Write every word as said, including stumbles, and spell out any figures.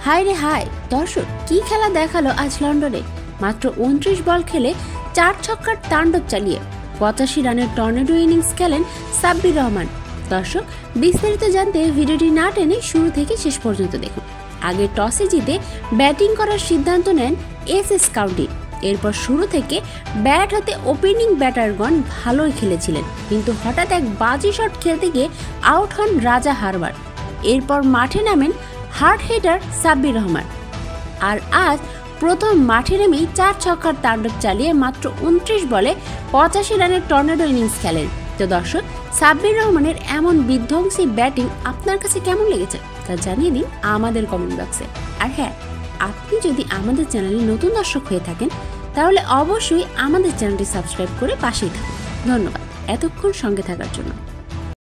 হায় রে হায় দর্শক, কি খেলা দেখালো আজ লন্ডনে। মাত্র উনত্রিশ বল খেলে চার ছক্কার তাণ্ডব চালিয়ে পঁচাশি রানের টর্নেডো ইনিংস খেলেন সাব্বির রহমান। দর্শক, বিস্তারিত জানতে ভিডিওটি না টেনে শুরু থেকে শেষ পর্যন্ত দেখুন। আগে টসে জিতে ব্যাটিং করার সিদ্ধান্ত নেন এস এস কাউন্টি। এরপর শুরু থেকে ব্যাট হাতে ওপেনিং ব্যাটারগণ ভালোই খেলেছিলেন, কিন্তু হঠাৎ এক বাজি শট খেলতে গিয়ে আউট হন রাজা হারবার। এরপর মাঠে নামেন হার্ড হিটার সাব্বির রহমান। আর আজ প্রথম মাঠে নেমেই চার ছক্কার তাণ্ডব চালিয়ে মাত্র উনত্রিশ বলে পঁচাশি রানের টর্নেডো ইনিংস খেলেন। তো দর্শক, সাব্বির রহমানের এমন বিধ্বংসী ব্যাটিং আপনার কাছে কেমন লেগেছে তা জানিয়ে দিন আমাদের কমেন্ট বক্সে। আর হ্যাঁ, আপনি যদি আমাদের চ্যানেলে নতুন দর্শক হয়ে থাকেন তাহলে অবশ্যই আমাদের চ্যানেলটি সাবস্ক্রাইব করে পাশেই থাকুন। ধন্যবাদ এতক্ষণ সঙ্গে থাকার জন্য।